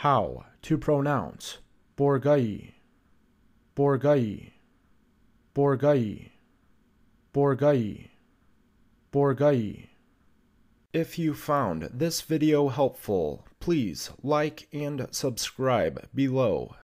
How to pronounce Bourguei, Bourguei, Bourguei, Bourguei, Bourguei. If you found this video helpful, please like and subscribe below.